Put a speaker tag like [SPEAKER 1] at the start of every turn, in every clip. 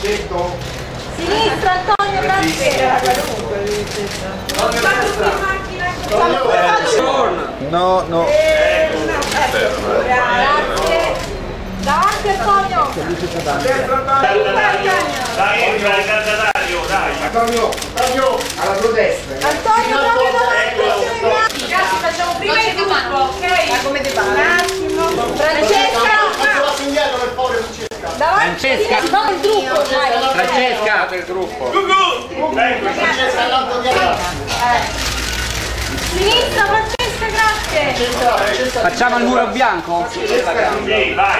[SPEAKER 1] Sinistra Antonio, grazie.
[SPEAKER 2] No, no.
[SPEAKER 1] Grazie. Davanti Antonio.
[SPEAKER 3] Dai, entra il candidatario, dai.
[SPEAKER 4] Antonio, alla tua destra.
[SPEAKER 1] Antonio, proprio davanti.
[SPEAKER 5] Ragazzi, facciamo prima il gruppo, ok? Ma come ti pare?
[SPEAKER 1] Un attimo. Francesca.
[SPEAKER 4] Indietro per favore, Francesca.
[SPEAKER 1] Davanti. No, il gruppo, dai.
[SPEAKER 2] Francesca, il gruppo.
[SPEAKER 4] Francesca, all'alto dietro.
[SPEAKER 1] Sinistra Francesca, grazie.
[SPEAKER 2] Facciamo il muro bianco?
[SPEAKER 3] Sì, vai.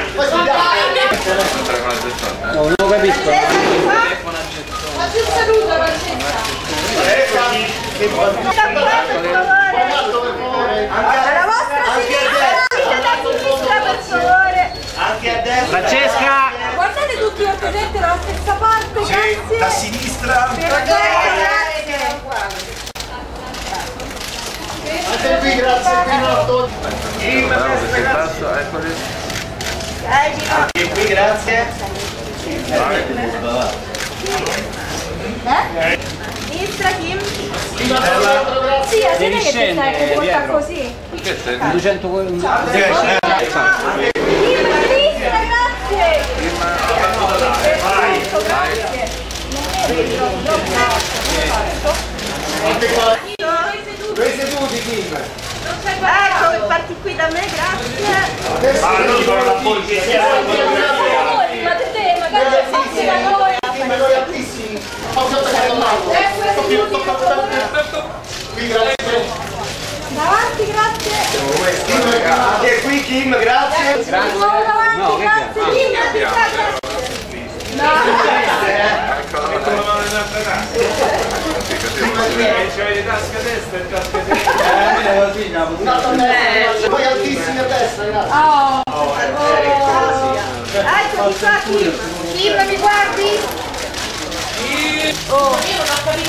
[SPEAKER 2] No, non lo capisco.
[SPEAKER 1] Facci un saluto Francesca. Alla vostra sinistra, siete a sinistra per favore.
[SPEAKER 3] Anche a destra.
[SPEAKER 2] Francesca!
[SPEAKER 1] Guardate tutti ovviamente dalla stessa parte, grazie.
[SPEAKER 3] Da sinistra.
[SPEAKER 1] Grazie.
[SPEAKER 4] Anche qui, grazie, qui non
[SPEAKER 3] Anche qui, grazie.
[SPEAKER 1] Sinistra Kim.
[SPEAKER 4] grazie.
[SPEAKER 1] Sì, a te che ti porta così.
[SPEAKER 2] 200
[SPEAKER 1] Kim, sinistra, grazie. Perfetto, grazie.
[SPEAKER 4] Dove seduti, Kim?
[SPEAKER 1] Ecco, parti qui da me, grazie.
[SPEAKER 3] Ma non sono la borghese.
[SPEAKER 1] Ma te, magari non fossi da noi.
[SPEAKER 4] Kim, noi altissimi. Posso attaccare all'alto? Qui, grazie.
[SPEAKER 1] Davanti, grazie.
[SPEAKER 4] Anche qui, Kim, grazie.
[SPEAKER 1] Di nuovo davanti, grazie. Kim, grazie. No.
[SPEAKER 3] C'hai le tasche a destra e le tasche a
[SPEAKER 4] Poi altissimi a destra, grazie.
[SPEAKER 1] Oh. Ecco, di qua, Kim. Kim, mi guardi? Oh. Io non ho capito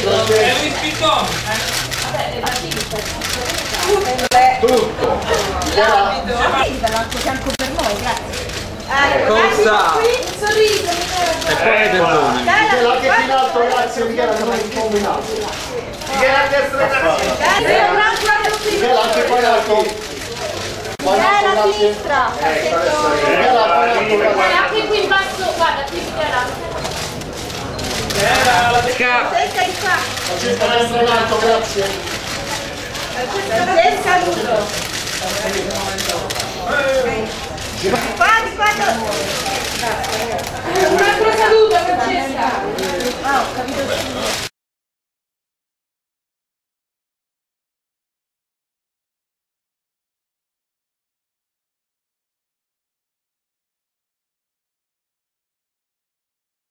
[SPEAKER 4] Tutto.
[SPEAKER 1] Dall'altro fianco per noi, grazie. Ecco,
[SPEAKER 2] Cosa?
[SPEAKER 1] qui, sorriso, mi
[SPEAKER 2] E poi le perdoni.
[SPEAKER 4] Michela, anche qui in alto, grazie. Michela, non è un po' in alto.
[SPEAKER 3] Michela a destra, grazie.
[SPEAKER 4] Michela, anche qua in alto. Poi in alto,
[SPEAKER 1] a
[SPEAKER 4] grazie.
[SPEAKER 1] sinistra.
[SPEAKER 4] Michela, poi in alto, grazie.
[SPEAKER 5] Anche qui in basso, guarda, qui Michela.
[SPEAKER 1] Francesca di qua.
[SPEAKER 4] Francesca, destra in alto, grazie.
[SPEAKER 1] Francesca, saluto. Qua, di qua.